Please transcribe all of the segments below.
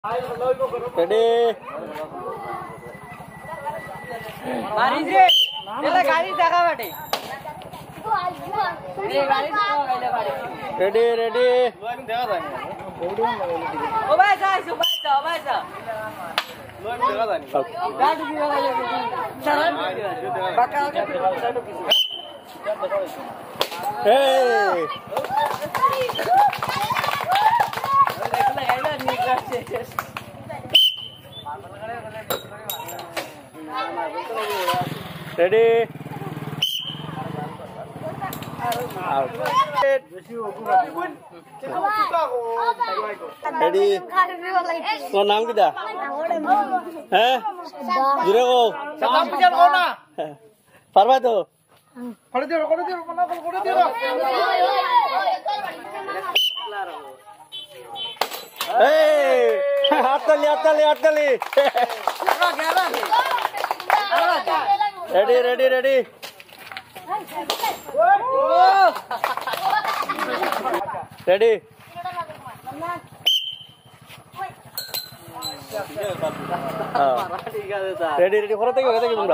Ready? Baris re, ele gari jaga bate. Ready, ready. O bhai sa, o bhai sa. Gadi ki jaga le. Charan. Baka Hey! Ready? Out. Ready? Kau naam kita? Eh? Jure ko? naam pichar ko na. Parva to? Kore diyo. Hey! Atali. Ready. Ready. Ready. Kora tegi tumra.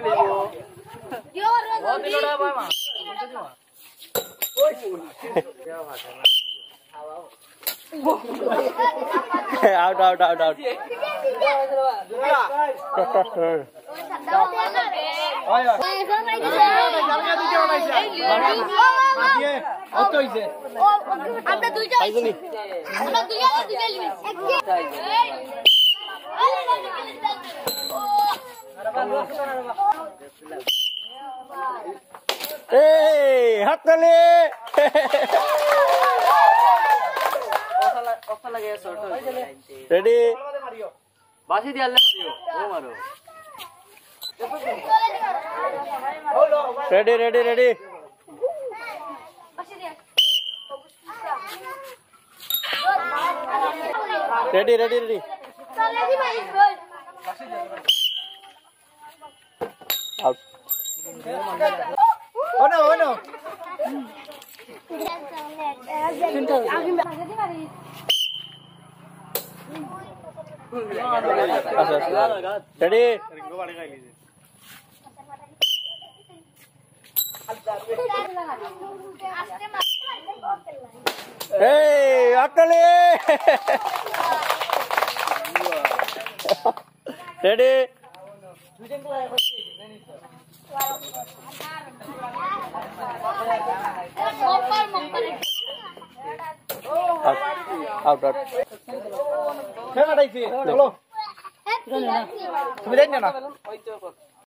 Out. Hey, hatali. Ready? Basi di alle mario. O maro. Ready. Ready. Out. Oh no. Ready? Hey, Atali! Ready? Out. Chalo. Sudah na.